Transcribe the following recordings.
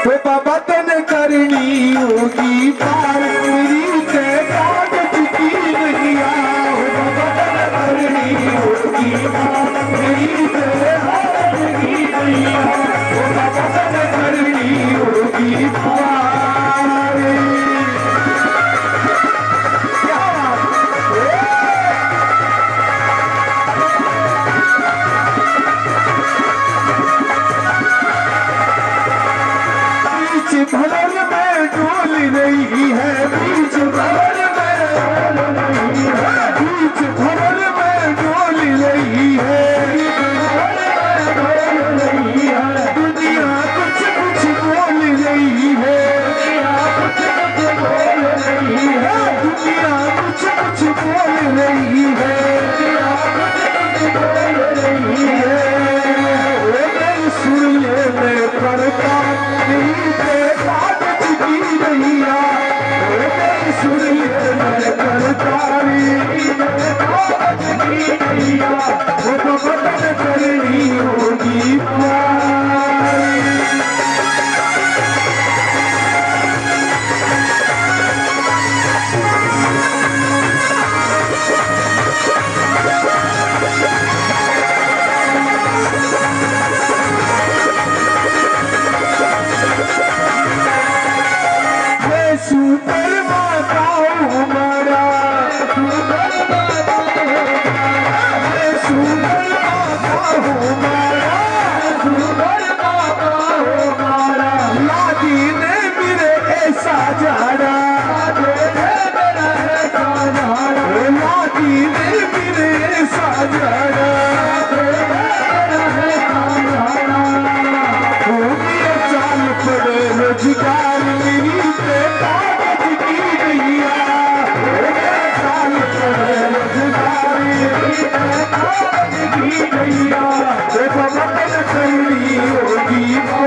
तो बाबा तन करनी होगी पार मेरी के कागज की नैया। बाबा तन करनी होगी पार मेरी के कागज की नैया। बाबा तन करनी होगी पार। भंवर में डोल रही है बीच भंवर में नहीं है बीच भंवर में डोल रही है दुनिया कुछ कुछ बोल रही है दुनिया कुछ कुछ बोल रही है सुन ले मैं पढ़ता नहीं कागज की नैया। सुन ले मैं करतारी कागज की नैया। वो तो बदल करनी होगी सुपर माता हमारा सुपर माता हमारा लादी ने मेरे ऐसा जाड़ा लादी ने मेरे ऐसा जाड़ा हो गया चाल पड़े रोजगार मेरी पे कागज की नैया। चाल पड़े रोजगार मेरी पे कागज की नैया। देखो बदल करनी होगी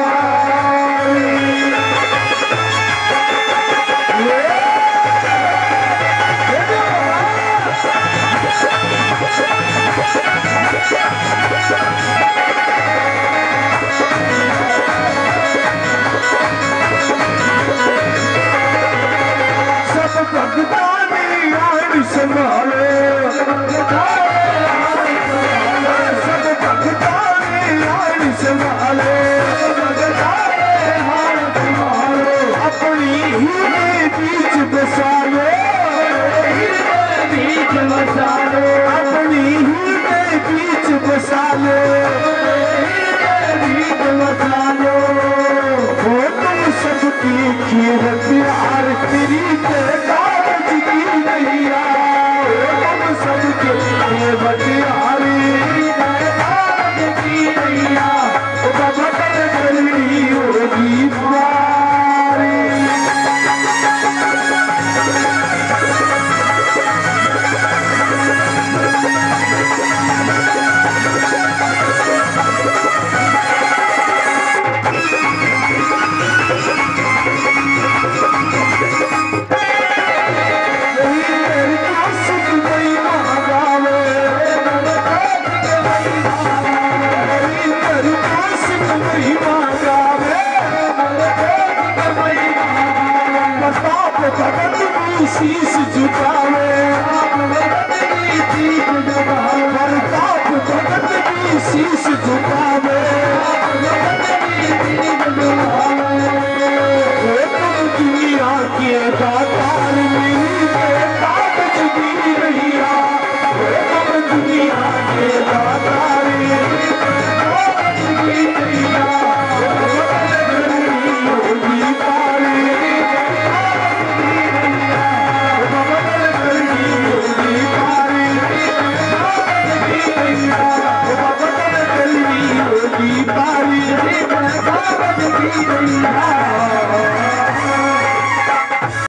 भगवानी आड़ संभाले सब भगवानी आड़ संभाले अपनी ही बीच बसालो अपनी ही बीच बसालो हो तुम सबकी कीमत यार तेरी के कागज की नैया। तुम सबके कीमत यारी कागज की नैया। बाबा तन करनी होगी पारी। भगत भी शीश झुकावे प्रताप भगत भी शीश झुकावे तुम दुनिया के दातार मेरी पे कागज की नैया। तुम दुनिया के दातार मेरी पे कागज की नैया। होगी पारी पारी